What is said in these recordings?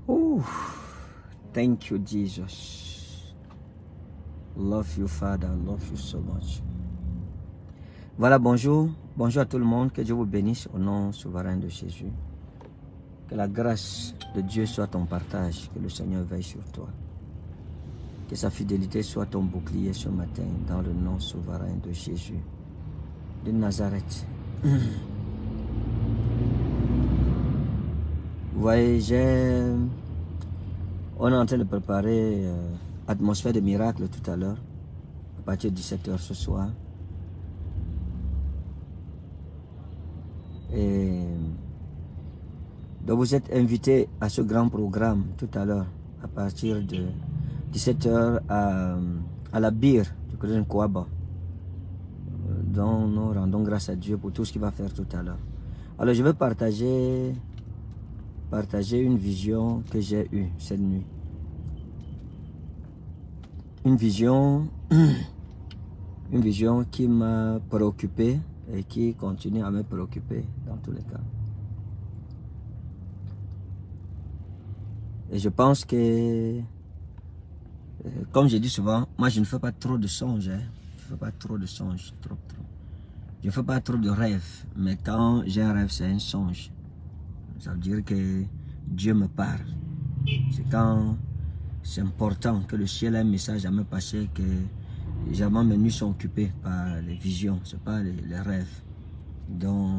Ooh, thank you, Jesus. Love you, Father. Love you so much. Voilà, bonjour. Bonjour à tout le monde. Que Dieu vous bénisse au nom souverain de Jésus. Que la grâce de Dieu soit ton partage. Que le Seigneur veille sur toi. Que sa fidélité soit ton bouclier ce matin dans le nom souverain de Jésus de Nazareth. Vous voyez, on est en train de préparer atmosphère de miracle tout à l'heure, à partir de 17 h ce soir. Et donc vous êtes invités à ce grand programme tout à l'heure, à partir de 17 h à la Bire du Collège Kouaba, dont nous rendons grâce à Dieu pour tout ce qu'il va faire tout à l'heure. Alors je vais partager une vision que j'ai eue cette nuit. Une vision qui m'a préoccupé et qui continue à me préoccuper dans tous les cas. Et je pense que, comme je dis souvent, moi je ne fais pas trop de songes. Hein. Je ne fais pas trop de songes, trop. Je ne fais pas trop de rêves, mais quand j'ai un rêve, c'est un songe. Ça veut dire que Dieu me parle. C'est quand c'est important que le ciel ait un message à me passer, que généralement mes nuits sont occupées par les visions, ce n'est pas les rêves. Donc,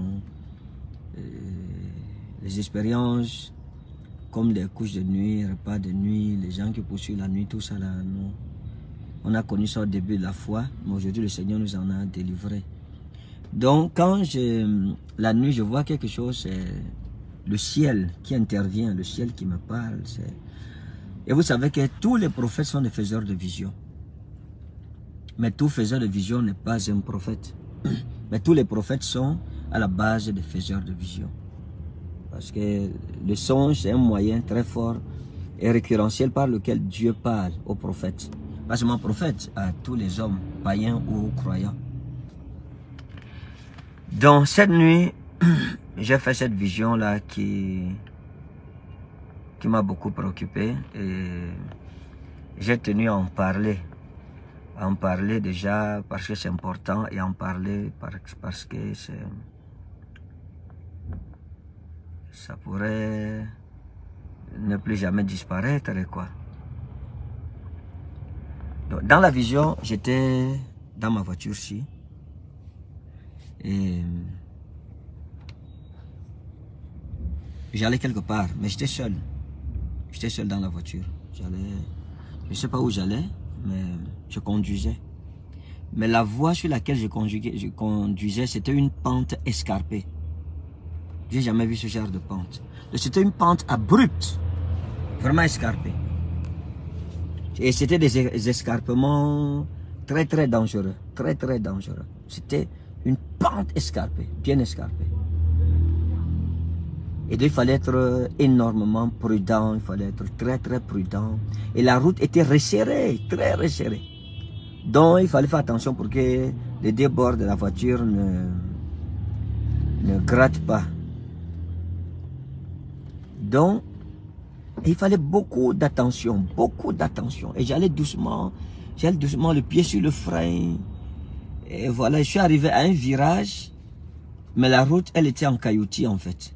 les expériences, comme les couches de nuit, repas de nuit, les gens qui poursuivent la nuit, tout ça là, nous, on a connu ça au début de la foi, mais aujourd'hui le Seigneur nous en a délivrés. Donc, quand la nuit, je vois quelque chose, c'est le ciel qui intervient, le ciel qui me parle. Et vous savez que tous les prophètes sont des faiseurs de vision. Mais tout faiseur de vision n'est pas un prophète. Mais tous les prophètes sont à la base des faiseurs de vision. Parce que le songe, c'est un moyen très fort et récurrentiel par lequel Dieu parle aux prophètes. Pas seulement prophètes, à tous les hommes, païens ou croyants. Donc cette nuit, j'ai fait cette vision-là qui m'a beaucoup préoccupé et j'ai tenu à en parler. À en parler déjà parce que c'est important et à en parler parce que ça pourrait ne plus jamais disparaître, quoi. Donc, dans la vision, j'étais dans ma voiture-ci et j'allais quelque part, mais j'étais seul. J'étais seul dans la voiture. Je ne sais pas où j'allais, mais je conduisais. Mais la voie sur laquelle je conduisais, c'était une pente escarpée. J'ai jamais vu ce genre de pente. C'était une pente abrupte, vraiment escarpée. Et c'était des escarpements très dangereux, très dangereux. C'était une pente escarpée, bien escarpée. Et donc il fallait être énormément prudent, il fallait être très prudent. Et la route était resserrée, très resserrée. Donc il fallait faire attention pour que les deux bords de la voiture ne grattent pas. Donc il fallait beaucoup d'attention, Et j'allais doucement, le pied sur le frein. Et voilà, je suis arrivé à un virage, mais la route, elle était en cailloutis en fait.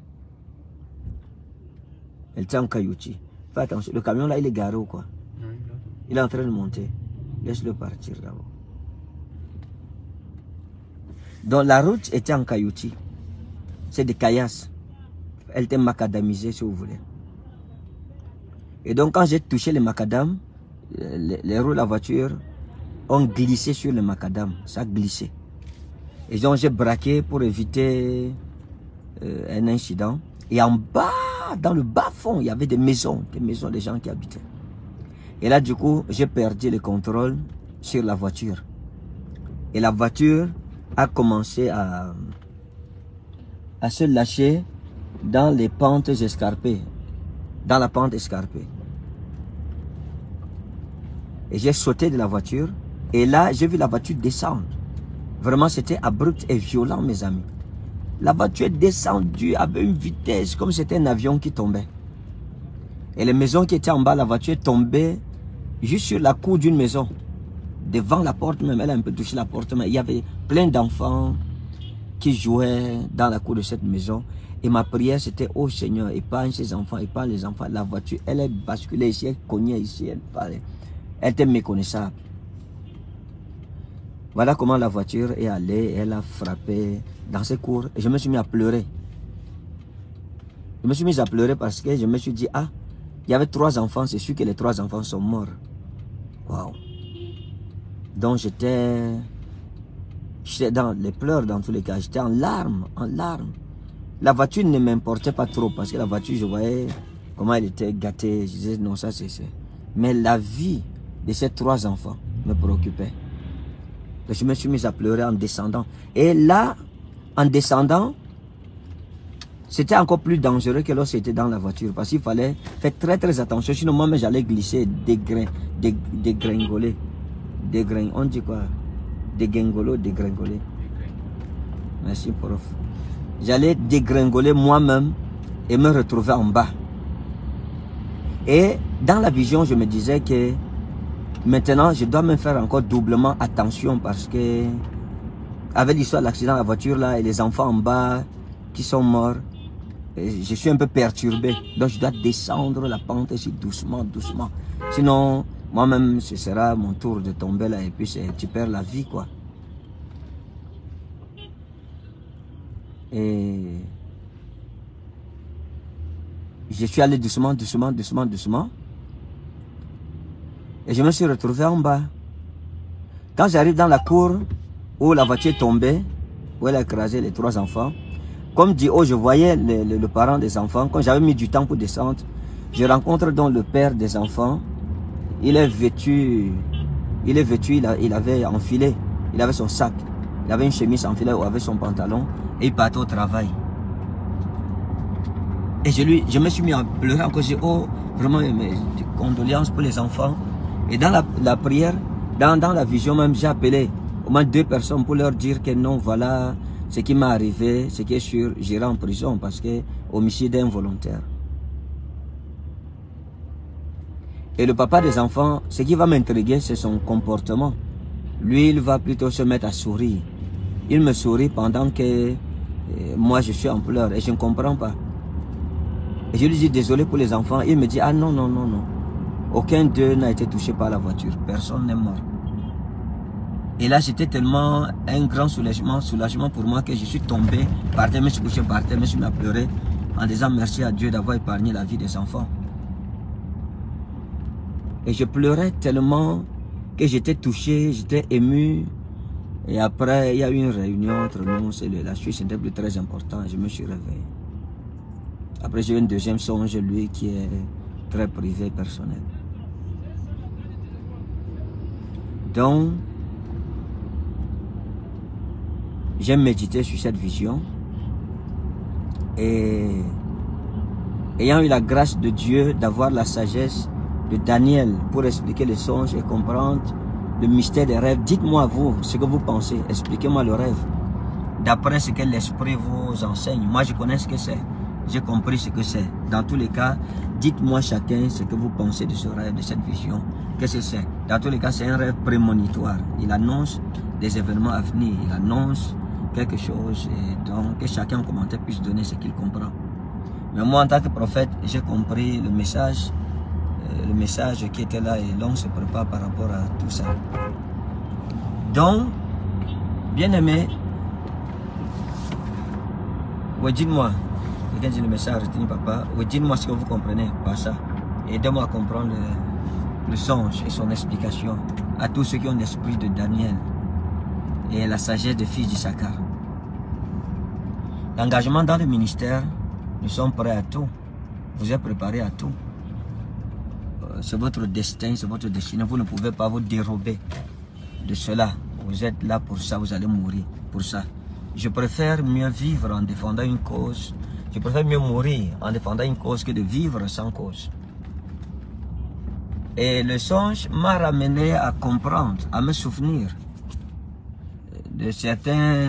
Elle était en cailloutis. Fais attention, le camion là, il est garé ou quoi? Il est en train de monter. Laisse-le partir d'abord. Donc la route était en cailloutis. C'est des caillasses. Elle était macadamisée si vous voulez. Et donc quand j'ai touché les macadam, les roues de la voiture ont glissé sur le macadam. Ça a glissé. Et donc j'ai braqué pour éviter un incident. Et en bas, dans le bas fond, il y avait des maisons des gens qui habitaient. Et là, du coup, j'ai perdu le contrôle sur la voiture. Et la voiture a commencé à se lâcher dans les pentes escarpées. Dans la pente escarpée. Et j'ai sauté de la voiture. Et là, j'ai vu la voiture descendre. Vraiment, c'était abrupt et violent, mes amis. La voiture est descendue avec une vitesse comme c'était un avion qui tombait. Et les maisons qui étaient en bas, la voiture est tombée juste sur la cour d'une maison. Devant la porte même, elle a un peu touché la porte, mais il y avait plein d'enfants qui jouaient dans la cour de cette maison. Et ma prière, c'était, oh Seigneur, épargne ces enfants, épargne les enfants. La voiture, elle est basculée ici, elle cognait ici, elle parlait. Elle était méconnaissable. Voilà comment la voiture est allée, elle a frappé dans ces cours. Et je me suis mis à pleurer. Je me suis mis à pleurer parce que je me suis dit, ah, il y avait 3 enfants, c'est sûr que les 3 enfants sont morts. Waouh. Donc j'étais dans les pleurs dans tous les cas, j'étais en larmes, en larmes. La voiture ne m'importait pas trop parce que la voiture, je voyais comment elle était gâtée. Je disais, non, ça c'est... Mais la vie de ces 3 enfants me préoccupait. Je me suis mis à pleurer en descendant. Et là, en descendant, c'était encore plus dangereux que lorsque j'étais dans la voiture. Parce qu'il fallait faire très très attention. Sinon, moi, j'allais glisser, dégringoler. On dit quoi? Dégringoler. Merci, prof. J'allais dégringoler moi-même et me retrouver en bas. Et dans la vision, je me disais que maintenant, je dois me faire encore doublement attention parce que avec l'histoire de l'accident de la voiture là et les enfants en bas qui sont morts, je suis un peu perturbé. Donc je dois descendre la pente ici doucement, doucement. Sinon, moi-même, ce sera mon tour de tomber là et puis tu perds la vie quoi. Et je suis allé doucement, doucement, doucement, doucement. Et je me suis retrouvé en bas. Quand j'arrive dans la cour où la voiture est tombée, où elle a écrasé les 3 enfants, comme dit, oh, je voyais le parent des enfants. Quand j'avais mis du temps pour descendre, je rencontre donc le père des enfants. Il est vêtu, il avait enfilé, il avait son sac, il avait une chemise enfilée ou avait son pantalon et il partait au travail. Et je me suis mis à pleurer encore, j'ai dit, oh, vraiment, mes condoléances pour les enfants. Et dans la prière, dans la vision même, j'ai appelé au moins 2 personnes pour leur dire que non, voilà ce qui m'est arrivé, ce qui est sûr, j'irai en prison parce que homicide involontaire. Et le papa des enfants, ce qui va m'intriguer, c'est son comportement. Lui, il va plutôt se mettre à sourire. Il me sourit pendant que moi, je suis en pleurs et je ne comprends pas. Et je lui dis désolé pour les enfants. Il me dit, ah non, non, non, non. Aucun d'eux n'a été touché par la voiture. Personne n'est mort. Et là, c'était tellement un grand soulagement pour moi que je suis tombé par terre, je me suis couché par terre, je me suis mis à pleurer en disant merci à Dieu d'avoir épargné la vie des enfants. Et je pleurais tellement que j'étais touché, j'étais ému. Et après, il y a eu une réunion entre nous, c'est la Suisse, c'était plus très important. Je me suis réveillé. Après, j'ai eu un deuxième songe, lui, qui est très privé, personnel. Donc, j'ai médité sur cette vision. Et ayant eu la grâce de Dieu d'avoir la sagesse de Daniel pour expliquer les songes et comprendre le mystère des rêves, dites-moi vous ce que vous pensez, expliquez-moi le rêve. D'après ce que l'esprit vous enseigne, moi je connais ce que c'est. J'ai compris ce que c'est. Dans tous les cas, dites-moi chacun ce que vous pensez de ce rêve, de cette vision. Qu'est-ce que c'est? Dans tous les cas, c'est un rêve prémonitoire. Il annonce des événements à venir. Il annonce quelque chose. Et donc, que chacun en commentaire puisse donner ce qu'il comprend. Mais moi, en tant que prophète, j'ai compris le message qui était là. Et l'on se prépare par rapport à tout ça. Donc, bien aimé, ouais, dites-moi. Quelqu'un dit le message, je dis papa, oui, dites-moi ce que vous comprenez par ça. Aidez-moi à comprendre le songe et son explication à tous ceux qui ont l'esprit de Daniel et la sagesse des fils d'Issachar. L'engagement dans le ministère, nous sommes prêts à tout. Vous êtes préparés à tout. C'est votre destin, c'est votre destinée. Vous ne pouvez pas vous dérober de cela. Vous êtes là pour ça, vous allez mourir pour ça. Je préfère mieux vivre en défendant une cause. Je préfère mieux mourir en défendant une cause que de vivre sans cause. Et le songe m'a ramené à comprendre, à me souvenir de certains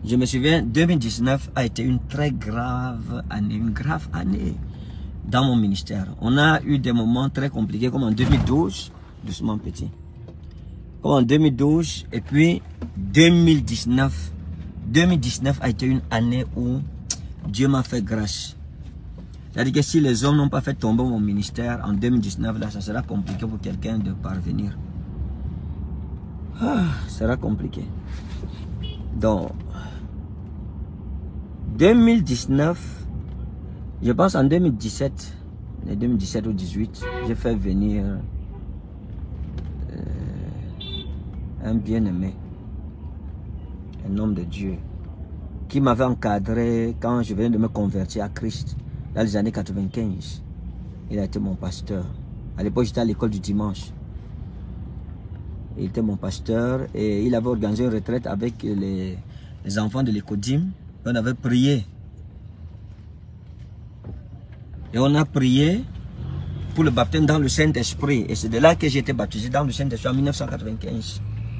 Je me souviens, 2019 a été une très grave année dans mon ministère. On a eu des moments très compliqués comme en 2012, doucement petit, comme en 2012 et puis 2019. 2019 a été une année où Dieu m'a fait grâce. C'est-à-dire que si les hommes n'ont pas fait tomber mon ministère en 2019, là, ça sera compliqué pour quelqu'un de parvenir. Ça sera compliqué. Donc, 2019, je pense en 2017 ou 2018, j'ai fait venir un bien-aimé, un homme de Dieu, qui m'avait encadré quand je venais de me convertir à Christ, dans les années 95. Il a été mon pasteur. À l'époque, j'étais à l'école du dimanche. Il était mon pasteur et il avait organisé une retraite avec les enfants de l'Écodim. On avait prié. Et on a prié pour le baptême dans le Saint-Esprit. Et c'est de là que j'ai été baptisé dans le Saint-Esprit en 1995.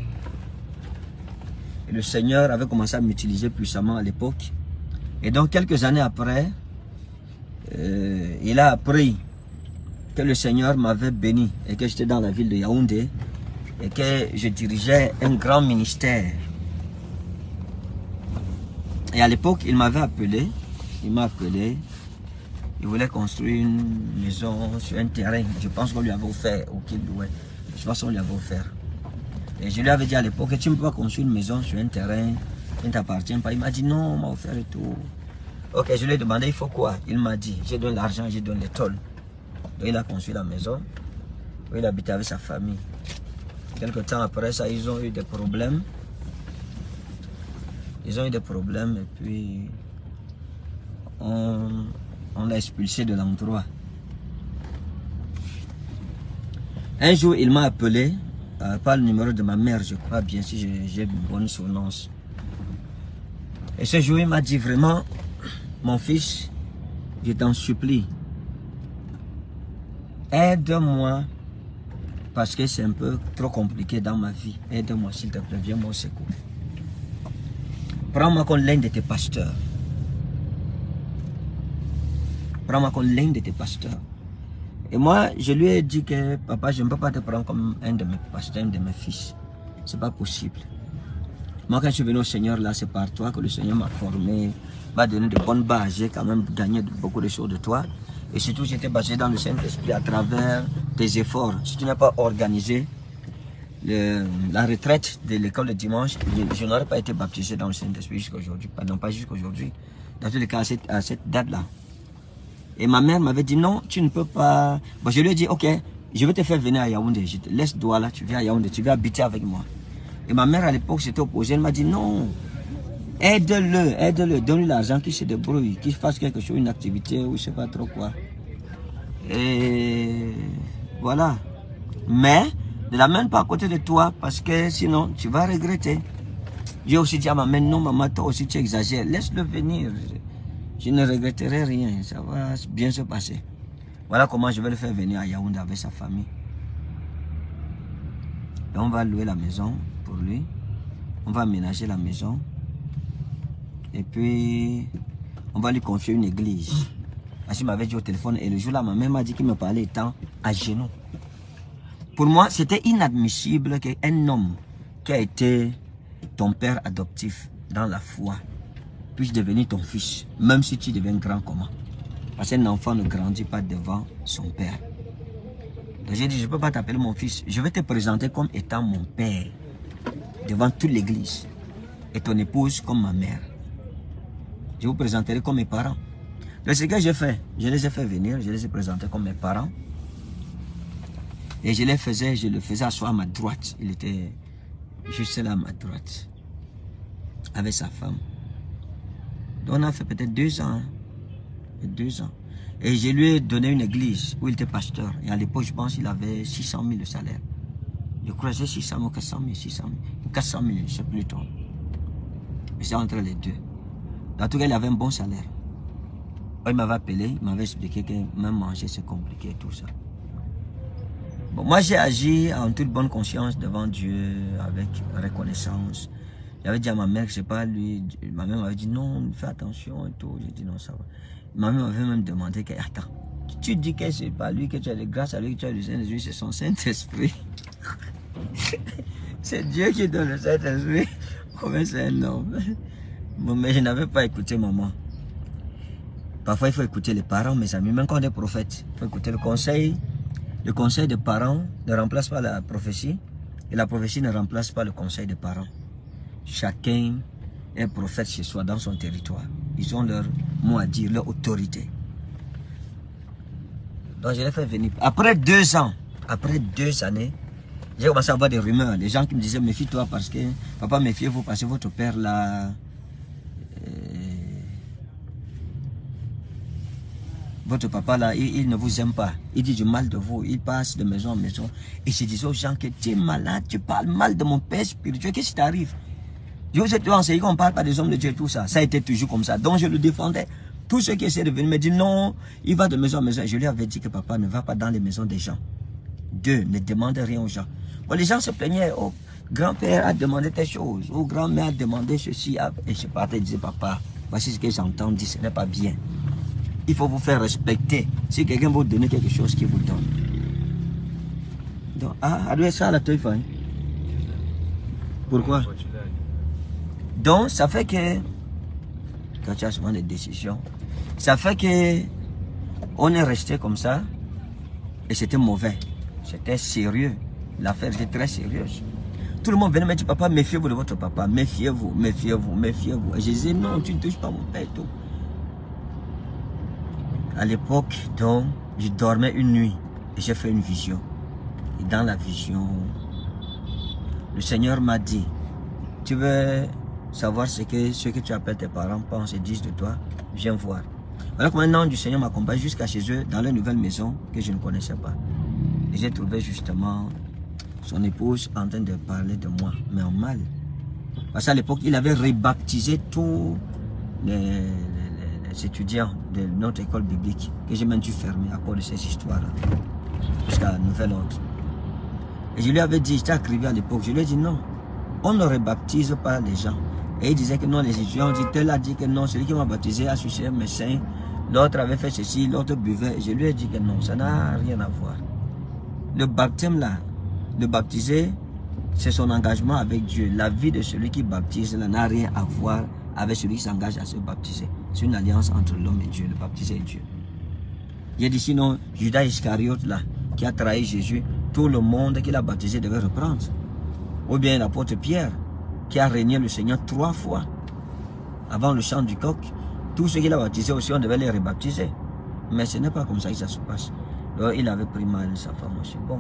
Et le Seigneur avait commencé à m'utiliser puissamment à l'époque. Et donc quelques années après, il a appris que le Seigneur m'avait béni et que j'étais dans la ville de Yaoundé et que je dirigeais un grand ministère. Et à l'époque, il m'avait appelé, il m'a appelé, il voulait construire une maison sur un terrain. Je pense qu'on lui avait offert au Quai d'Ouest. Je pense qu'on lui avait offert. Et je lui avais dit à l'époque que tu ne peux pas construire une maison sur un terrain qui ne t'appartient pas. Il m'a dit non, on m'a offert et tout. Ok, je lui ai demandé il faut quoi. Il m'a dit, j'ai donné l'argent, j'ai donné les tôles. Donc il a construit la maison. Il habitait avec sa famille. Quelque temps après ça, ils ont eu des problèmes. Ils ont eu des problèmes et puis on l'a expulsé de l'endroit. Un jour, il m'a appelé, par le numéro de ma mère, je crois bien, si j'ai une bonne souvenance. Et ce jour, il m'a dit vraiment, mon fils, je t'en supplie, aide-moi parce que c'est un peu trop compliqué dans ma vie. Aide-moi s'il te plaît, viens-moi au secours. Prends-moi comme l'un de tes pasteurs. Prends-moi comme l'un de tes pasteurs. Et moi, je lui ai dit que, papa, je ne peux pas te prendre comme un de mes pasteurs, un de mes fils. Ce n'est pas possible. Moi, quand je suis venu au Seigneur, là, c'est par toi que le Seigneur m'a formé, m'a donné de bonnes bases. J'ai quand même gagné beaucoup de choses de toi. Et surtout, j'étais basé dans le Saint-Esprit à travers tes efforts. Si tu n'as pas organisé la retraite de l'école de dimanche, je n'aurais pas été baptisé dans le Saint-Esprit jusqu'à aujourd'hui. Pardon, pas jusqu'à aujourd'hui. Dans tous les cas, à cette date-là. Et ma mère m'avait dit non, tu ne peux pas. Bon, je lui ai dit ok, je vais te faire venir à Yaoundé. Je te laisse Douala, tu viens à Yaoundé, tu viens habiter avec moi. Et ma mère à l'époque s'était opposée. Elle m'a dit non, aide-le, donne-lui l'argent, qu'il se débrouille, qu'il fasse quelque chose, une activité ou je sais pas trop quoi. Et voilà. Mais ne l'amène pas à côté de toi parce que sinon tu vas regretter. J'ai aussi dit à ma mère non maman, toi aussi tu exagères, laisse-le venir. Je ne regretterai rien, ça va bien se passer. Voilà comment je vais le faire venir à Yaoundé avec sa famille. Et on va louer la maison pour lui. On va aménager la maison. Et puis, on va lui confier une église. Parce qu'il m'avait dit au téléphone. Et le jour-là, ma mère m'a dit qu'il me parlait étant à genoux. Pour moi, c'était inadmissible qu'un homme qui a été ton père adoptif dans la foi puisse devenir ton fils, même si tu deviens grand comment. Parce qu'un enfant ne grandit pas devant son père. Donc j'ai dit, je ne peux pas t'appeler mon fils. Je vais te présenter comme étant mon père, devant toute l'église. Et ton épouse comme ma mère. Je vous présenterai comme mes parents. Donc ce que j'ai fait, je les ai fait venir, je les ai présentés comme mes parents. Et je le faisais asseoir à ma droite. Il était juste là à ma droite, avec sa femme. Donc on a fait peut-être 2 ans. 2 ans. Et je lui ai donné une église où il était pasteur. Et à l'époque, je pense qu'il avait 600 000 de salaire. Je crois que j'ai 600 000 ou 400 000, 600 000. 400 000, je ne sais plus trop. Mais c'est entre les deux. En tout cas, il avait un bon salaire. Il m'avait appelé, il m'avait expliqué que même manger, c'est compliqué et tout ça. Bon, moi, j'ai agi en toute bonne conscience devant Dieu, avec reconnaissance. J'avais dit à ma mère que c'est pas lui. Ma mère m'avait dit non, fais attention et tout. J'ai dit non, ça va. Ma mère m'avait même demandé que, attends, tu dis que c'est pas lui, que tu as grâce à lui que tu as le Saint-Esprit, c'est son Saint-Esprit. C'est Dieu qui donne le Saint-Esprit. Comment c'est un homme? Bon, mais je n'avais pas écouté maman. Parfois, il faut écouter les parents, mes amis, même quand on est prophète. Il faut écouter le conseil. Le conseil des parents ne remplace pas la prophétie. Et la prophétie ne remplace pas le conseil des parents. Chacun est prophète chez soi, dans son territoire. Ils ont leur mot à dire, leur autorité. Donc, je l'ai fait venir. Après 2 ans, après 2 années, j'ai commencé à avoir des rumeurs. Des gens qui me disaient, méfie-toi parce que, papa, méfiez-vous parce que votre père là, votre papa là, il ne vous aime pas. Il dit du mal de vous. Il passe de maison en maison. Et je disais aux gens que tu es malade, tu parles mal de mon père spirituel. Qu'est-ce qui t'arrive? Je vous ai enseigné qu'on ne parle pas des hommes de Dieu et tout ça. Ça a été toujours comme ça. Donc je le défendais. Tous ceux qui essaient de venir me dire non, il va de maison en maison. Je lui avais dit que papa ne va pas dans les maisons des gens. 2, ne demande rien aux gens. Bon, les gens se plaignaient. Oh, grand-père a demandé telle chose. Oh, grand-mère a demandé ceci. Et je partais et disais, papa, voici ce que j'entends dire, ce n'est pas bien. Il faut vous faire respecter. Si quelqu'un vous donne quelque chose, qu'il vous donne. Donc, ça la teuf. Pourquoi? Donc, ça fait que, quand tu as souvent des décisions, ça fait que, on est resté comme ça, et c'était mauvais. C'était sérieux. L'affaire était très sérieuse. Tout le monde venait me dire, papa, méfiez-vous de votre papa. Méfiez-vous, méfiez-vous, méfiez-vous. Et je disais, non, tu ne touches pas mon père et tout. À l'époque, donc, je dormais une nuit et j'ai fait une vision. Et dans la vision, le Seigneur m'a dit, tu veux savoir ce que tu appelles tes parents pensent et disent de toi, viens voir. Alors que maintenant, du Seigneur m'accompagne jusqu'à chez eux, dans leur nouvelle maison que je ne connaissais pas. Et j'ai trouvé justement son épouse en train de parler de moi, mais en mal. Parce qu'à l'époque, il avait rebaptisé tous les étudiants de notre école biblique, que j'ai même dû fermer à cause de ces histoires-là, jusqu'à nouvel ordre. Et je lui avais dit, j'étais arrivé à l'époque, je lui ai dit non, on ne rebaptise pas les gens. Et il disait que non, les étudiants ont dit, tel a dit que non, celui qui m'a baptisé a suicidé un médecin, l'autre avait fait ceci, l'autre buvait. Je lui ai dit que non, ça n'a rien à voir. Le baptême là, le baptisé, c'est son engagement avec Dieu. La vie de celui qui baptise là n'a rien à voir avec celui qui s'engage à se baptiser. C'est une alliance entre l'homme et Dieu, le baptisé et Dieu. J'ai dit sinon, Judas Iscariote là, qui a trahi Jésus, tout le monde qui l'a baptisé devait reprendre. Ou bien l'apôtre Pierre, qui a régné le Seigneur 3 fois. Avant le chant du coq, tous ceux qui l'ont baptisé aussi, on devait les rebaptiser. Mais ce n'est pas comme ça que ça se passe. Donc il avait pris mal sa femme aussi. Bon.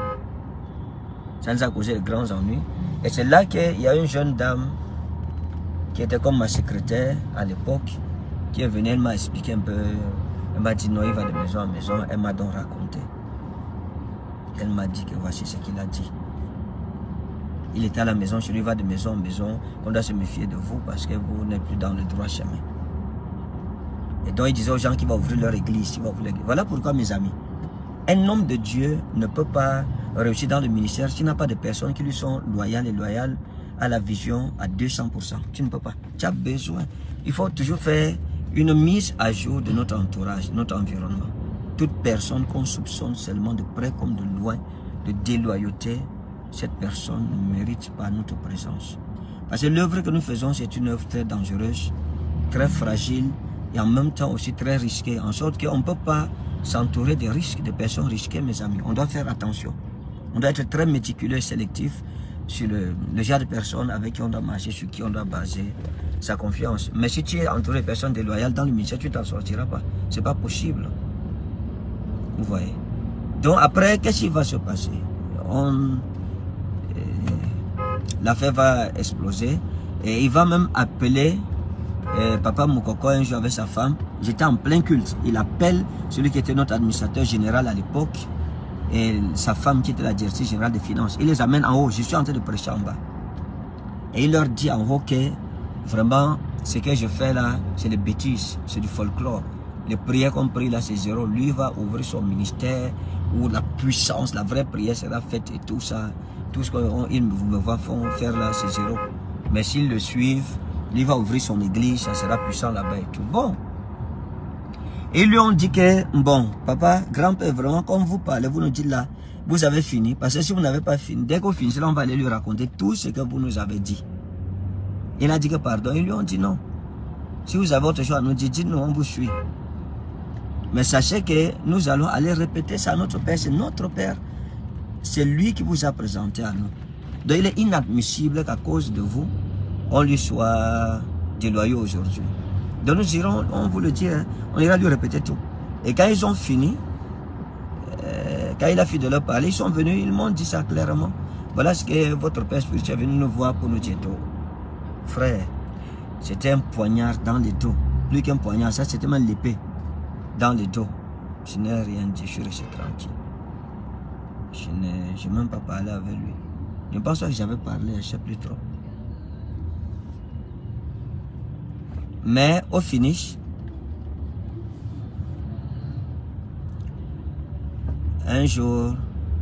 Ça nous a causé de grands ennuis. Et c'est là qu'il y a une jeune dame qui était comme ma secrétaire à l'époque, qui est venue, elle m'a expliqué un peu. Elle m'a dit non, il va de maison en maison. Elle m'a donc raconté. Elle m'a dit que voici ce qu'il a dit. Il était à la maison, chez lui, il va de maison en maison. On doit se méfier de vous parce que vous n'êtes plus dans le droit chemin. Et donc il disait aux gens qu'il va ouvrir leur église. Voilà pourquoi, mes amis, un homme de Dieu ne peut pas réussir dans le ministère s'il n'a pas de personnes qui lui sont loyales et loyales à la vision à 200%. Tu ne peux pas. Tu as besoin. Il faut toujours faire une mise à jour de notre entourage, notre environnement. Toute personne qu'on soupçonne seulement de près comme de loin, de déloyauté, cette personne ne mérite pas notre présence. Parce que l'œuvre que nous faisons, c'est une œuvre très dangereuse, très fragile et en même temps aussi très risquée. En sorte qu'on ne peut pas s'entourer des risques, de personnes risquées, mes amis. On doit faire attention. On doit être très méticuleux et sélectif sur le genre de personnes avec qui on doit marcher, sur qui on doit baser sa confiance. Mais si tu es entouré de personnes déloyales dans le ministère, tu ne t'en sortiras pas. Ce n'est pas possible. Vous voyez. Donc après, qu'est-ce qui va se passer? L'affaire va exploser et il va même appeler Papa Moukoko un jour avec sa femme. J'étais en plein culte. Il appelle celui qui était notre administrateur général à l'époque et sa femme qui était la directrice générale des finances. Il les amène en haut. Je suis en train de prêcher en bas. Et il leur dit en haut que vraiment ce que je fais là, c'est des bêtises, c'est du folklore. Les prières qu'on prie là, c'est zéro. Lui va ouvrir son ministère où la puissance, la vraie prière sera faite et tout ça. Tout ce qu'il me voit faire là, c'est zéro. Mais s'ils le suivent, il va ouvrir son église, ça sera puissant là-bas et tout. Bon. Et ils lui ont dit que, bon, papa, grand-père, vraiment, comme vous parlez, vous nous dites là, vous avez fini. Parce que si vous n'avez pas fini, dès qu'on finit, on va aller lui raconter tout ce que vous nous avez dit. Il a dit que pardon. Ils lui ont dit non. Si vous avez autre chose à nous dire, dites-nous, on vous suit. Mais sachez que nous allons aller répéter ça à notre Père. C'est notre Père. C'est lui qui vous a présenté à nous. Donc il est inadmissible qu'à cause de vous, on lui soit déloyaux aujourd'hui. Donc nous irons, on vous le dit, hein, on ira lui répéter tout. Et quand ils ont fini, quand il a fini de leur parler, ils sont venus, ils m'ont dit ça clairement. Voilà ce que votre Père spirituel est venu nous voir pour nous dire tout. Frère, c'était un poignard dans le dos. Plus qu'un poignard, ça c'était même l'épée dans le dos. Je n'ai rien dit, je suis resté tranquille. Je n'ai même pas parlé avec lui. Je pense que j'avais parlé, je ne sais plus trop. Mais au finish, un jour,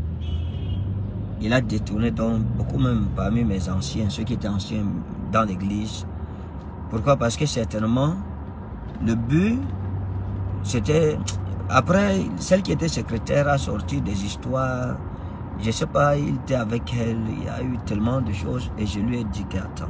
il a détourné donc beaucoup même parmi mes anciens, ceux qui étaient anciens dans l'église. Pourquoi? Parce que certainement, le but, c'était... Après, celle qui était secrétaire a sorti des histoires. Je ne sais pas, il était avec elle, il y a eu tellement de choses. Et je lui ai dit qu'attends.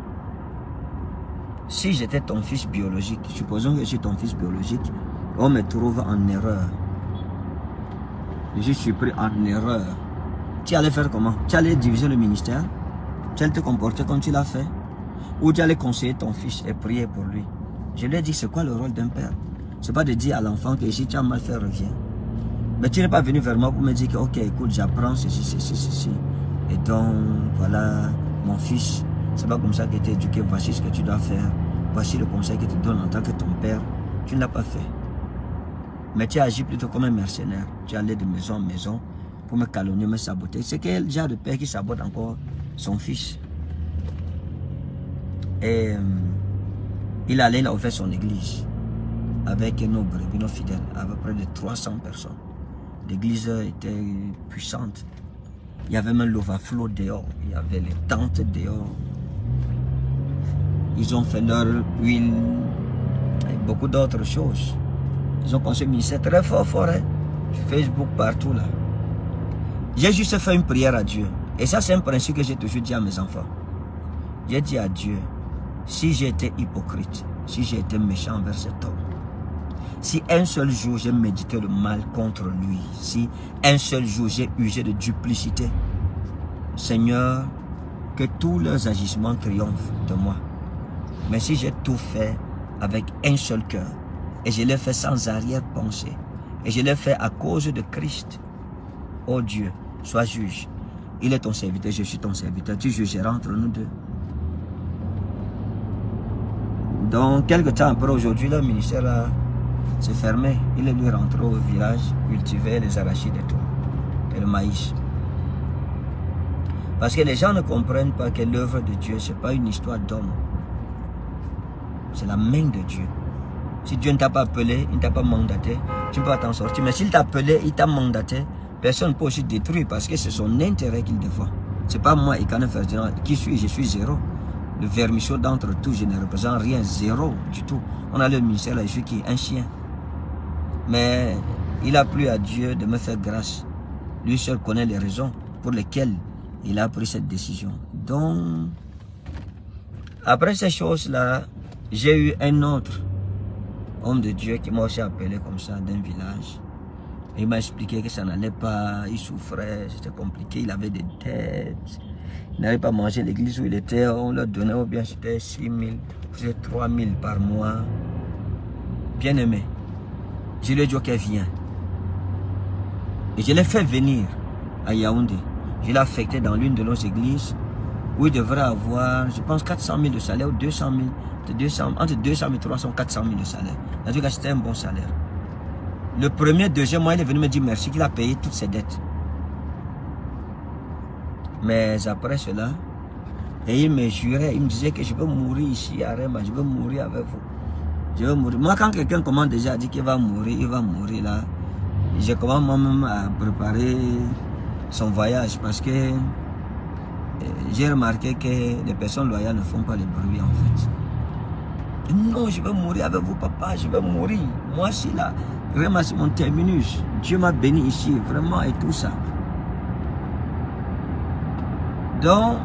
Si j'étais ton fils biologique, supposons que je suis ton fils biologique, on me trouve en erreur. Je suis surpris en erreur. Tu allais faire comment? Tu allais diviser le ministère? Tu allais te comporter comme tu l'as fait? Ou tu allais conseiller ton fils et prier pour lui? Je lui ai dit, c'est quoi le rôle d'un père? C'est pas de dire à l'enfant que si tu as mal fait, reviens. Mais tu n'es pas venu vers moi pour me dire que, ok, écoute, j'apprends ceci, ceci, ceci. Et donc, voilà, mon fils, c'est pas comme ça que tu es éduqué, voici ce que tu dois faire. Voici le conseil que tu donnes en tant que ton père. Tu ne l'as pas fait. Mais tu as agi plutôt comme un mercenaire. Tu allais de maison en maison pour me calomnier, me saboter. C'est quel genre de père qui sabote encore son fils? Et il allait, il a ouvert son église avec nos brebis, nos fidèles, avec près de 300 personnes. L'église était puissante. Il y avait même l'overflow dehors. Il y avait les tentes dehors. Ils ont fait leur huile et beaucoup d'autres choses. Ils ont construit un ministère très fort, hein, sur Facebook, partout là. J'ai juste fait une prière à Dieu. Et ça, c'est un principe que j'ai toujours dit à mes enfants. J'ai dit à Dieu, si j'ai été hypocrite, si j'ai été méchant envers cet homme, si un seul jour j'ai médité le mal contre lui, si un seul jour j'ai usé de duplicité, Seigneur, que tous leurs agissements triomphent de moi. Mais si j'ai tout fait avec un seul cœur, et je l'ai fait sans arrière-pensée, et je l'ai fait à cause de Christ, oh Dieu, sois juge. Il est ton serviteur, je suis ton serviteur, tu jugeras entre nous deux. Donc, quelque temps après, aujourd'hui, le ministère s'est fermé. Il est lui rentré au village, cultiver les arachides et tout, et le maïs. Parce que les gens ne comprennent pas que l'œuvre de Dieu, ce n'est pas une histoire d'homme. C'est la main de Dieu. Si Dieu ne t'a pas appelé, il ne t'a pas mandaté, tu ne peux pas t'en sortir. Mais s'il t'a appelé, il t'a mandaté, personne ne peut aussi détruire parce que c'est son intérêt qu'il défend. Ce n'est pas moi, Ikane Ferdinand. Qui suis-je? Je suis zéro. Le vermisseau d'entre tous, je ne représente rien, zéro du tout. On a le ministère là, je suis qui? Un chien. Mais il a plu à Dieu de me faire grâce. Lui seul connaît les raisons pour lesquelles il a pris cette décision. Donc, après ces choses-là, j'ai eu un autre homme de Dieu qui m'a aussi appelé comme ça d'un village. Il m'a expliqué que ça n'allait pas, il souffrait, c'était compliqué, il avait des dettes. Il n'avait pas mangé l'église où il était, on leur donnait ou bien c'était 6 000, c'était 3 000 par mois. Bien aimé, je lui ai dit ok, viens. Et je l'ai fait venir à Yaoundé. Je l'ai affecté dans l'une de nos églises où il devrait avoir, je pense, 400 000 de salaire ou 200 000, entre 200 000 et 300 400 000 de salaire. En tout cas, c'était un bon salaire. Le premier, deuxième mois, il est venu me dire merci qu'il a payé toutes ses dettes. Mais après cela, et il me jurait, il me disait que je peux mourir ici à Rema, je peux mourir avec vous. Je veux mourir. Moi, quand quelqu'un commence déjà à dire qu'il va mourir, il va mourir là. Je commence moi-même à préparer son voyage parce que j'ai remarqué que les personnes loyales ne font pas le bruit en fait. Non, je vais mourir avec vous, papa, je vais mourir. Moi, c'est là. Vraiment, c'est mon terminus. Dieu m'a béni ici, vraiment, et tout ça. Donc,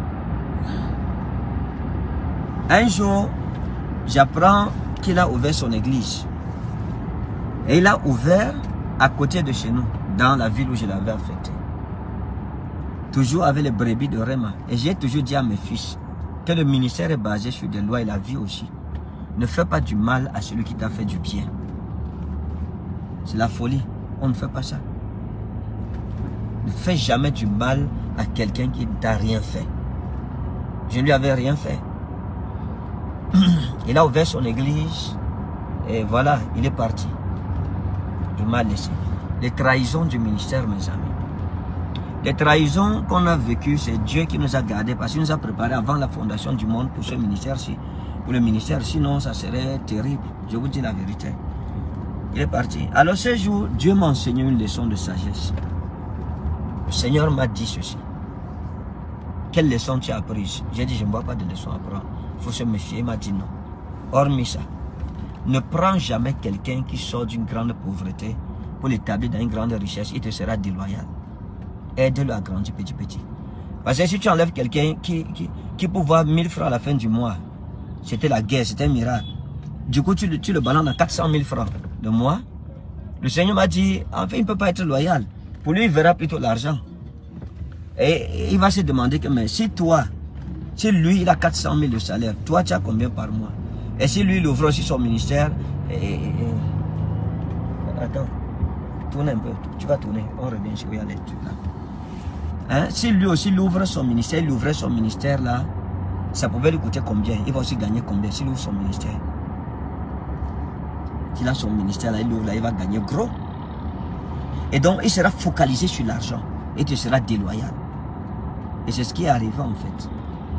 un jour, j'apprends qu'il a ouvert son église. Et il a ouvert à côté de chez nous, dans la ville où je l'avais affecté. Toujours avec les brebis de Réma. Et j'ai toujours dit à mes fils que le ministère est basé sur des lois et la vie aussi. Ne fais pas du mal à celui qui t'a fait du bien. C'est la folie. On ne fait pas ça. Ne fais jamais du mal à quelqu'un qui ne t'a rien fait. Je ne lui avais rien fait. Il a ouvert son église et voilà, il est parti. Il m'a laissé. Les trahisons du ministère, mes amis. Les trahisons qu'on a vécues, c'est Dieu qui nous a gardés parce qu'il nous a préparés avant la fondation du monde pour ce ministère-ci. Pour le ministère, sinon ça serait terrible. Je vous dis la vérité. Il est parti. Alors ce jour, Dieu m'a enseigné une leçon de sagesse. Le Seigneur m'a dit ceci. Quelle leçon tu as apprise? J'ai dit, je ne vois pas de leçon à apprendre. Il faut se méfier. Il m'a dit non. Hormis ça, ne prends jamais quelqu'un qui sort d'une grande pauvreté pour l'établir dans une grande richesse. Il te sera déloyal. Aide-le à grandir petit petit. Parce que si tu enlèves quelqu'un qui peut voir 1000 francs à la fin du mois, c'était la guerre, c'était un miracle. Du coup, tu le balances à 400 000 francs de mois. Le Seigneur m'a dit, enfin, il ne peut pas être loyal. Pour lui, il verra plutôt l'argent. Et il va se demander que, mais si toi, si lui, il a 400 000 de salaire, toi, tu as combien par mois? Et si lui, il ouvre aussi son ministère, attends, tourne un peu, tu vas tourner, on revient sur les trucs là. Hein? Si lui aussi, il ouvre son ministère, il ouvrait son ministère là, ça pouvait lui coûter combien? Il va aussi gagner combien s'il ouvre son ministère? S'il a son ministère là, il ouvre là, il va gagner gros. Et donc, il sera focalisé sur l'argent. Et tu seras déloyal. Et c'est ce qui est arrivé en fait.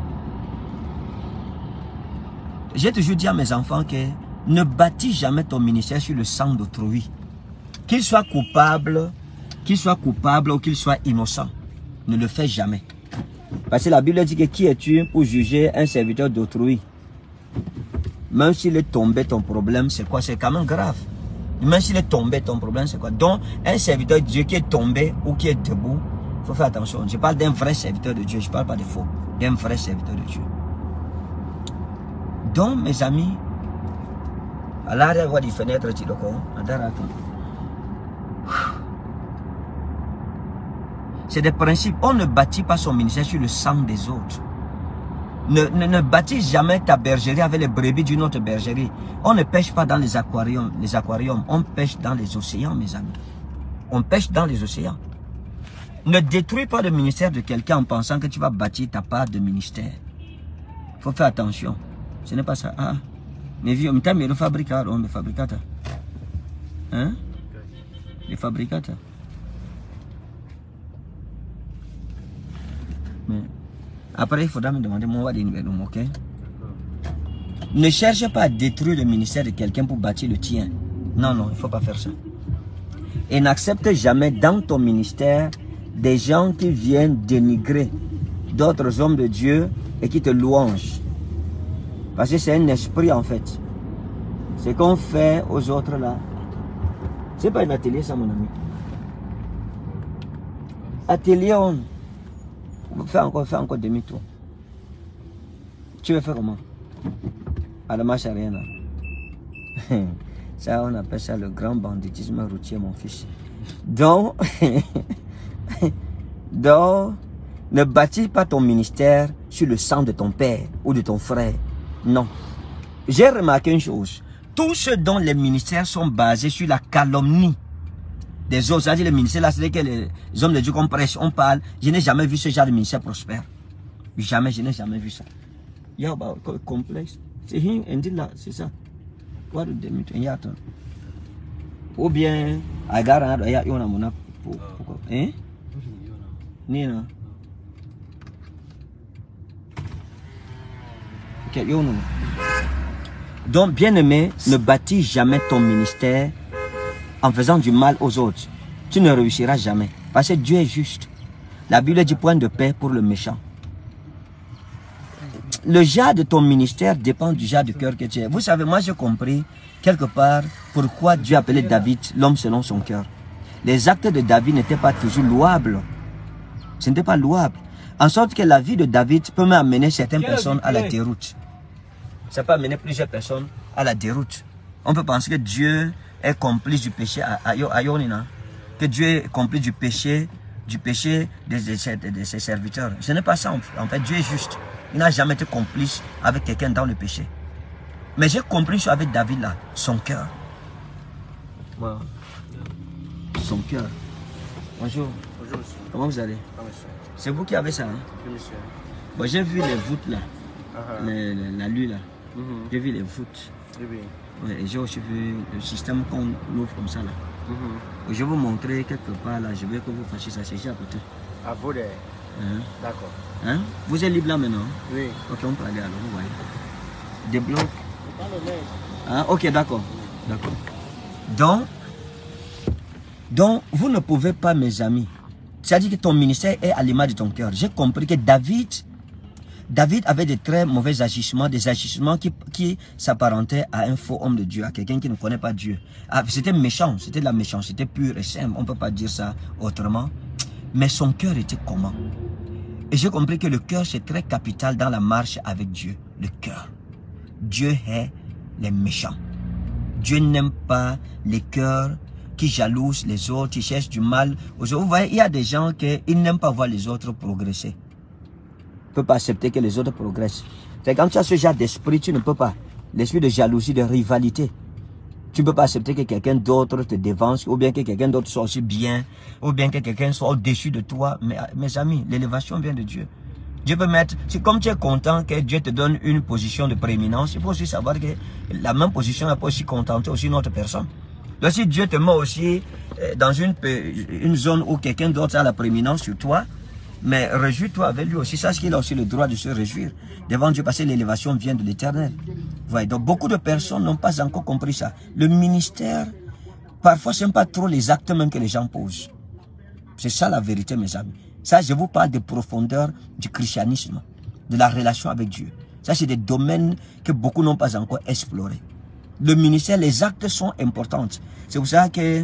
J'ai toujours dit à mes enfants que ne bâtis jamais ton ministère sur le sang d'autrui. Qu'il soit coupable ou qu'il soit innocent. Ne le fais jamais. Parce que la Bible dit que qui es-tu pour juger un serviteur d'autrui? Même s'il est tombé, ton problème, c'est quoi? C'est quand même grave. Même s'il est tombé, ton problème, c'est quoi? Donc, un serviteur de Dieu qui est tombé ou qui est debout, il faut faire attention. Je parle d'un vrai serviteur de Dieu, je ne parle pas de faux. D'un vrai serviteur de Dieu. Donc, mes amis, à l'arrière des fenêtres, tu le connais. C'est des principes. On ne bâtit pas son ministère sur le sang des autres. Ne bâtis jamais ta bergerie avec les brebis d'une autre bergerie. On ne pêche pas dans les aquariums. On pêche dans les océans, mes amis. On pêche dans les océans. Ne détruis pas le ministère de quelqu'un en pensant que tu vas bâtir ta part de ministère. Il faut faire attention. Ce n'est pas ça. Ah, mais vieux, mais le fabricat, on le fabricata. Hein? Le fabricata. Mais après, il faudra me demander mon numéro, ok? Ne cherche pas à détruire le ministère de quelqu'un pour bâtir le tien. Non, non, il ne faut pas faire ça. Et n'accepte jamais dans ton ministère des gens qui viennent dénigrer d'autres hommes de Dieu et qui te louangent. Parce que c'est un esprit en fait. Ce qu'on fait aux autres là. C'est pas un atelier ça mon ami. Atelier on. Fais encore demi-tour. Tu veux faire comment? À la marche arrière là. Ça on appelle ça le grand banditisme routier mon fils. Donc, ne bâtis pas ton ministère sur le sang de ton père ou de ton frère. Non. J'ai remarqué une chose. Tous ceux dont les ministères sont basés sur la calomnie des autres, c'est-à-dire les ministères là, c'est que les hommes de Dieu qu'on prêche, on parle. Je n'ai jamais vu ce genre de ministère prospère. Jamais, je n'ai jamais vu ça. Il y a un complexe. C'est là, c'est ça. Ou bien, agarre, il y a un pourquoi? Hein? Nina. Donc, bien-aimé, ne bâtis jamais ton ministère en faisant du mal aux autres. Tu ne réussiras jamais. Parce que Dieu est juste. La Bible dit point de paix pour le méchant. le genre de ton ministère dépend du genre de cœur que tu es. Vous savez, moi j'ai compris quelque part pourquoi Dieu appelait David l'homme selon son cœur. Les actes de David n'étaient pas toujours louables. Ce n'était pas louable. En sorte que la vie de David peut même amener certaines personnes à la déroute. Ça peut amener plusieurs personnes à la déroute. On peut penser que Dieu est complice du péché à Yonina. Que Dieu est complice du péché de ses serviteurs. Ce n'est pas ça en fait. Dieu est juste. Il n'a jamais été complice avec quelqu'un dans le péché. Mais j'ai compris avec David là, son cœur. Wow. Son cœur. Bonjour. Bonjour monsieur. Comment vous allez? Ah, monsieur. C'est vous qui avez ça, hein? Oui monsieur. Bon, j'ai vu les voûtes là. La lue là. J'ai vu les voûtes. Oui, oui. Ouais, et j'ai aussi vu le système qu'on ouvre comme ça là. Je vais vous montrer quelque part là. Je veux que vous fassiez ça. C'est ici à côté. À vous de... D'accord. Hein? Vous êtes libre là maintenant? Oui. Ok, on peut aller alors, vous voyez. Des blocs. Hein? Ok, d'accord. D'accord. Donc, vous ne pouvez pas, mes amis. C'est-à-dire que ton ministère est à l'image de ton cœur. J'ai compris que David avait de très mauvais agissements, des agissements qui s'apparentaient à un faux homme de Dieu, à quelqu'un qui ne connaît pas Dieu. Ah, c'était méchant, c'était de la méchanceté pure et simple. On ne peut pas dire ça autrement. Mais son cœur était comment? Et j'ai compris que le cœur, c'est très capital dans la marche avec Dieu. Le cœur. Dieu hait les méchants. Dieu n'aime pas les cœurs qui jalousent les autres, qui cherchent du mal. Vous voyez, il y a des gens qui n'aiment pas voir les autres progresser. Tu ne peux pas accepter que les autres progressent. C'est quand tu as ce genre d'esprit, tu ne peux pas. L'esprit de jalousie, de rivalité. Tu ne peux pas accepter que quelqu'un d'autre te dévance, ou bien que quelqu'un d'autre soit aussi bien, ou bien que quelqu'un soit au-dessus de toi. Mais mes amis, l'élévation vient de Dieu. Dieu peut mettre, c'est comme tu es content que Dieu te donne une position de prééminence, il faut aussi savoir que la même position peut aussi contenter aussi une autre personne. Donc si Dieu te met aussi dans une zone où quelqu'un d'autre a la prééminence sur toi, mais réjouis-toi avec lui aussi. Sache qu'il a aussi le droit de se réjouir devant Dieu parce que l'élévation vient de l'Éternel. Voyez, donc beaucoup de personnes n'ont pas encore compris ça. Le ministère, parfois, ce n'est pas trop les actes même que les gens posent. C'est ça la vérité, mes amis. Ça, je vous parle des profondeurs du christianisme, de la relation avec Dieu. Ça, c'est des domaines que beaucoup n'ont pas encore explorés. Le ministère, les actes sont importants. C'est pour ça que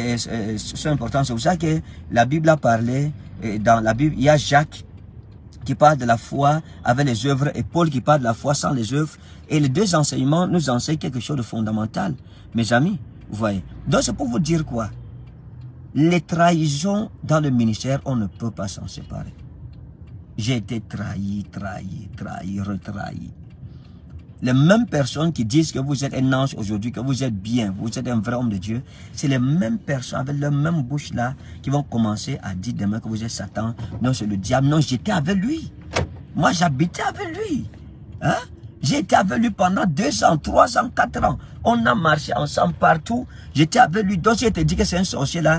c'est pour ça que la Bible a parlé. Dans la Bible, il y a Jacques qui parle de la foi avec les œuvres et Paul qui parle de la foi sans les œuvres. Et les deux enseignements nous enseignent quelque chose de fondamental, mes amis. Vous voyez. Donc c'est pour vous dire quoi? Les trahisons dans le ministère, on ne peut pas s'en séparer. J'ai été trahi, retrahi. Les mêmes personnes qui disent que vous êtes un ange aujourd'hui, que vous êtes bien, vous êtes un vrai homme de Dieu, c'est les mêmes personnes avec leur même bouche là qui vont commencer à dire demain que vous êtes Satan. Non, c'est le diable. Non, j'étais avec lui. Moi, j'habitais avec lui. Hein? J'ai été avec lui pendant 2 ans, 3 ans, 4 ans. On a marché ensemble partout. J'étais avec lui. Donc, si je te dis que c'est un sorcier là,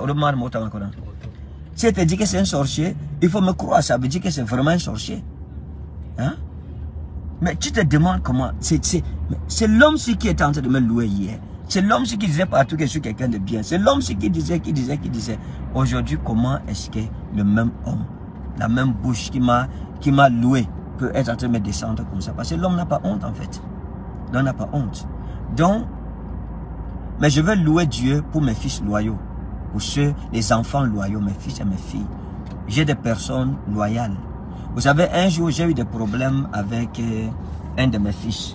si je te dis que c'est un sorcier, il faut me croire. Ça veut dire que c'est vraiment un sorcier. Hein? Mais tu te demandes comment. C'est l'homme-ci qui est en train de me louer hier. C'est l'homme-ci qui disait partout que je suis quelqu'un de bien. C'est l'homme-ci qui disait. Aujourd'hui, comment est-ce que le même homme, la même bouche qui m'a loué, peut être en train de me descendre comme ça? Parce que l'homme n'a pas honte en fait. L'homme n'a pas honte. Donc, mais je veux louer Dieu pour mes fils loyaux. Pour les enfants loyaux, mes fils et mes filles. J'ai des personnes loyales. Vous savez, un jour, j'ai eu des problèmes avec un de mes fils.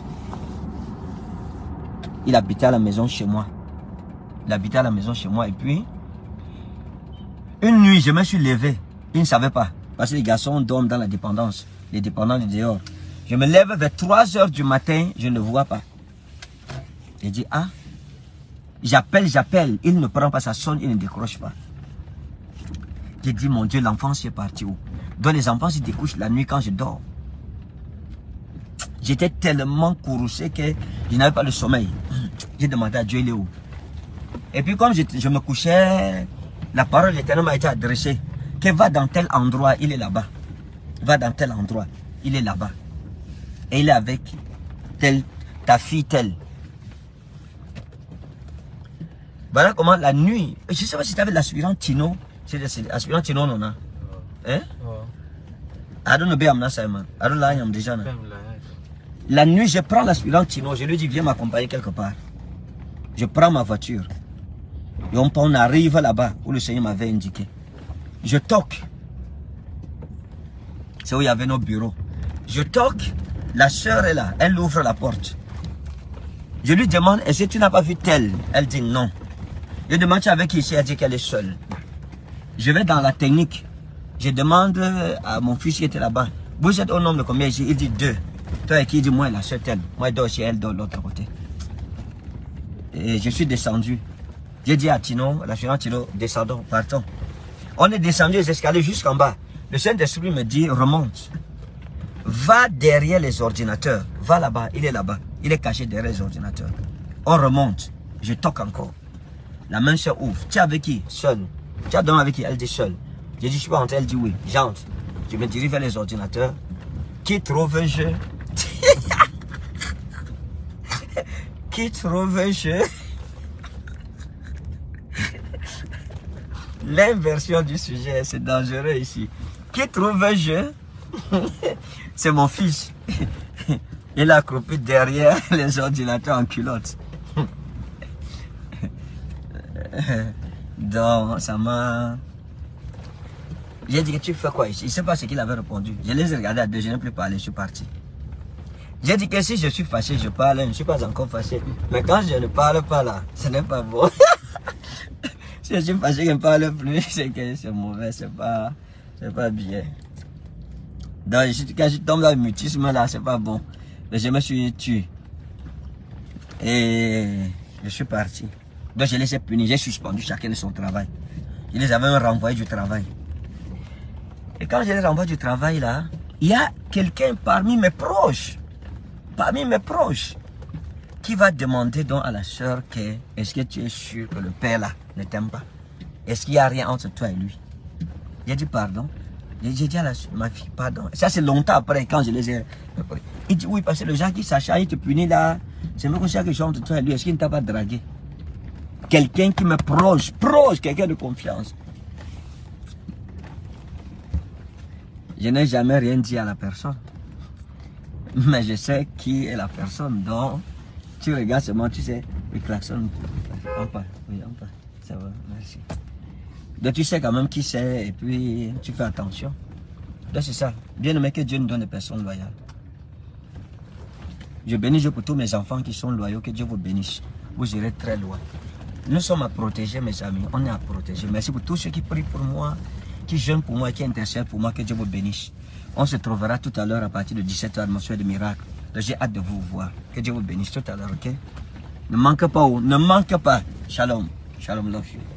Il habitait à la maison chez moi. Et puis, une nuit, je me suis levé. Il ne savait pas. Parce que les garçons dorment dans la dépendance. Les dépendants du dehors. Je me lève vers 3 h du matin, je ne le vois pas. J'ai dit, ah, j'appelle. Il ne prend pas, ça sonne, il ne décroche pas. J'ai dit, mon Dieu, l'enfant est parti où? Donc les enfants se découchent la nuit quand je dors. J'étais tellement courroucé que je n'avais pas le sommeil. J'ai demandé à Dieu, il est où? Et puis comme je me couchais, la parole de l'Éternel m'a été adressée. Que va dans tel endroit, il est là-bas. Va dans tel endroit, il est là-bas. Et il est avec ta fille telle. Voilà comment la nuit, je ne sais pas si tu avais l'aspirant Tino. C'est l'aspirant Tino, non? Hein? I don't know, Simon. I don't lie, déjà. La nuit, je prends l'aspirant Tino, je lui dis, viens m'accompagner quelque part. Je prends ma voiture. Et on arrive là-bas où le Seigneur m'avait indiqué. Je toque. C'est où il y avait nos bureaux. Je toque, la soeur est là, elle ouvre la porte. Je lui demande, est-ce que tu n'as pas vu telle? Elle dit non. Je demande, tu es avec qui ici? Elle dit qu'elle est seule. Je vais dans la technique. Je demande à mon fils qui était là-bas, vous êtes au nombre de combien ici? Il dit 2. Toi et qui? Il dit moi, la seule telle. Moi, je dors chez elle, dort de l'autre côté. Et je suis descendu. J'ai dit à Tino, l'assurant Tino, descendons, partons. On est descendu les escaliers jusqu'en bas. Le Saint-Esprit me dit, remonte. Va derrière les ordinateurs. Va là-bas, il est là-bas. Il est caché derrière les ordinateurs. On remonte. Je toque encore. La main se ouvre. Tu es avec qui? Seul. Tu as dormi avec qui? Elle dit seule. J'ai dit, je suis pas rentré. Elle dit oui. J'entre. Je me dirige vers les ordinateurs. Qui trouve un jeu? Qui trouve un jeu? L'inversion du sujet, c'est dangereux ici. Qui trouve un jeu? C'est mon fils. Il a accroupi derrière les ordinateurs en culotte. Donc, ça m'a... J'ai dit, tu fais quoi ici? Il ne sait pas ce qu'il avait répondu. Je les ai regardés à deux, je n'ai plus parlé, je suis parti. J'ai dit que si je suis fâché, je parle, je ne suis pas encore fâché. Mais quand je ne parle pas là, ce n'est pas bon. Si je suis fâché, je ne parle plus, c'est que c'est mauvais, c'est pas bien. Donc, quand je tombe dans le mutisme là, c'est pas bon. Mais je me suis tué. Et je suis parti. Donc, je les ai punis, j'ai suspendu chacun de son travail. Je les avais renvoyé du travail. Et quand je les renvoie du travail là, il y a quelqu'un parmi mes proches, qui va demander donc à la soeur que, est-ce que tu es sûr que le père là ne t'aime pas? Est-ce qu'il n'y a rien entre toi et lui? J'ai dit pardon. J'ai dit à ma fille pardon. Ça c'est longtemps après quand je les ai... Il dit oui parce que le gens qui s'acharne, il te punit là. C'est même quelque chose entre toi et lui. Est-ce qu'il ne t'a pas dragué? Quelqu'un qui me proche, quelqu'un de confiance. Je n'ai jamais rien dit à la personne. Mais je sais qui est la personne. Donc, tu regardes seulement, tu sais, le klaxon. On part, oui, on part. Ça va, merci. Donc, tu sais quand même qui c'est et puis tu fais attention. Donc, c'est ça. Bien aimé, que Dieu nous donne des personnes loyales. Je bénis Dieu pour tous mes enfants qui sont loyaux. Que Dieu vous bénisse. Vous irez très loin. Nous sommes à protéger, mes amis. On est à protéger. Merci pour tous ceux qui prient pour moi, qui jeûnent pour moi, qui intercèdent pour moi. Que Dieu vous bénisse. On se trouvera tout à l'heure à partir de 17h, atmosphère de miracle. J'ai hâte de vous voir. Que Dieu vous bénisse tout à l'heure, ok? Ne manque pas, ne manque pas. Shalom. Shalom, love you.